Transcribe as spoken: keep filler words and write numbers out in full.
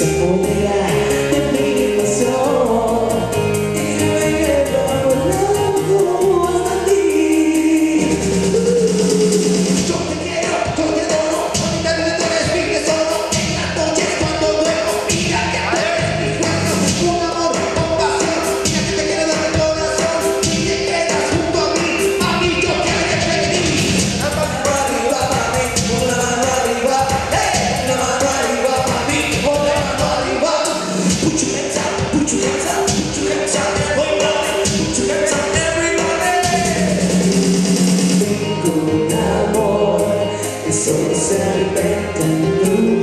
se apodera de mi pasión y me quedo volando hasta ti. Yo te quiero, yo te adoro, ahorita no te respires solo en las noches cuando duermo. Mira que tú eres mi sueño, con amor, con pasión. Mira que te quiero dar el corazón y te quedas junto a mí, mami, yo te haré feliz. La mano arriba, mami, con la mano arriba, hey, la mano arriba, mami, con la mano arriba. Put your hands up, put your hands up, put your hands up, everybody, put your hands up, everybody. Tengo un amor que solo se repite en tu